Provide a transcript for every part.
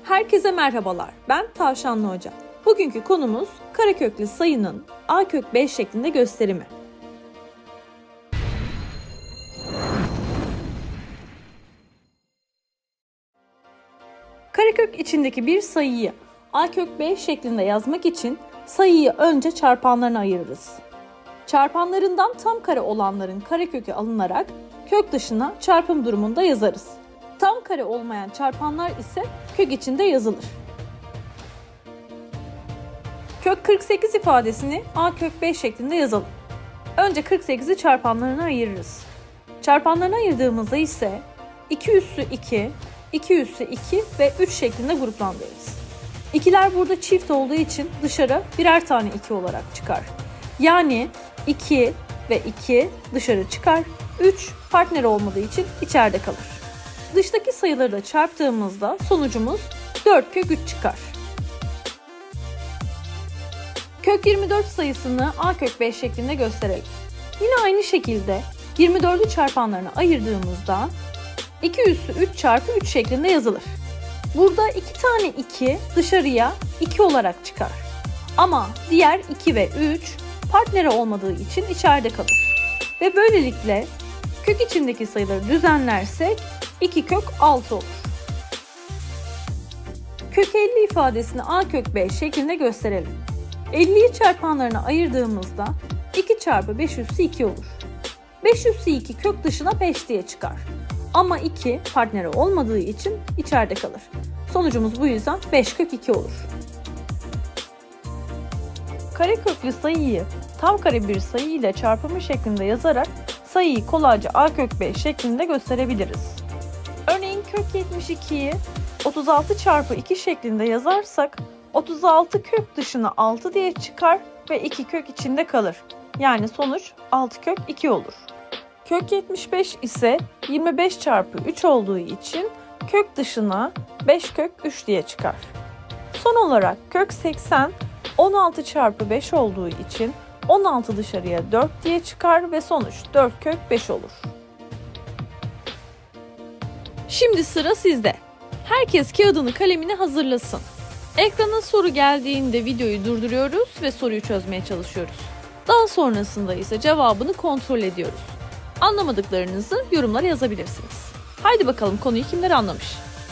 Herkese merhabalar, ben Tavşanlı Hoca. Bugünkü konumuz kareköklü sayının a kök 5 şeklinde gösterimi. Karekök içindeki bir sayıyı a kök 5 şeklinde yazmak için sayıyı önce çarpanlarına ayırırız. Çarpanlarından tam kare olanların karekökü alınarak kök dışına çarpım durumunda yazarız. Tam kare olmayan çarpanlar ise kök içinde yazılır. Kök 48 ifadesini a kök 5 şeklinde yazalım. Önce 48'i çarpanlarına ayırırız. Çarpanlarına ayırdığımızda ise 2 üssü 2, 2 üssü 2 ve 3 şeklinde gruplandırırız. İkiler burada çift olduğu için dışarı birer tane 2 olarak çıkar. Yani 2 ve 2 dışarı çıkar, 3 partner olmadığı için içeride kalır. Dıştaki sayıları da çarptığımızda sonucumuz 4 kök 3 çıkar. Kök 24 sayısını a kök 5 şeklinde gösterelim. Yine aynı şekilde 24'ü çarpanlarına ayırdığımızda 2 üssü 3 çarpı 3 şeklinde yazılır. Burada 2 tane 2 dışarıya 2 olarak çıkar. Ama diğer 2 ve 3 partneri olmadığı için içeride kalır. Ve böylelikle kök içindeki sayıları düzenlersek 2 kök 6 olur. Kök 50 ifadesini a kök 5 şeklinde gösterelim. 50'yi çarpanlarına ayırdığımızda 2 çarpı 5 üssü 2 olur. 5 üssü 2 kök dışına 5 diye çıkar. Ama 2 partneri olmadığı için içeride kalır. Sonucumuz bu yüzden 5 kök 2 olur. Kareköklü sayıyı tam kare bir sayı ile çarpımı şeklinde yazarak sayıyı kolayca a kök 5 şeklinde gösterebiliriz. Örneğin kök 72'yi 36 çarpı 2 şeklinde yazarsak 36 kök dışına 6 diye çıkar ve 2 kök içinde kalır. Yani sonuç 6 kök 2 olur. Kök 75 ise 25 çarpı 3 olduğu için kök dışına 5 kök 3 diye çıkar. Son olarak kök 80 16 çarpı 5 olduğu için 16 dışarıya 4 diye çıkar ve sonuç 4 kök 5 olur. Şimdi sıra sizde. Herkes kağıdını kalemini hazırlasın. Ekrana soru geldiğinde videoyu durduruyoruz ve soruyu çözmeye çalışıyoruz. Daha sonrasında ise cevabını kontrol ediyoruz. Anlamadıklarınızı yorumlara yazabilirsiniz. Haydi bakalım konuyu kimler anlamış?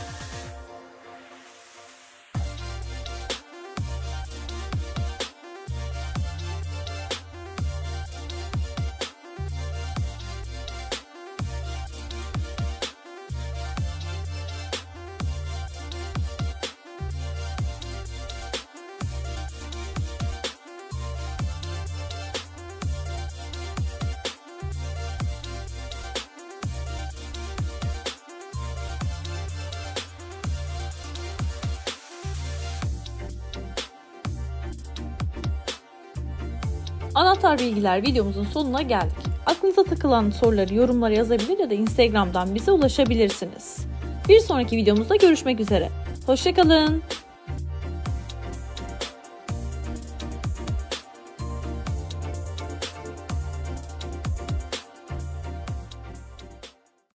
Anahtar bilgiler videomuzun sonuna geldik. Aklınıza takılan soruları yorumlara yazabilir ya da Instagram'dan bize ulaşabilirsiniz. Bir sonraki videomuzda görüşmek üzere. Hoşça kalın.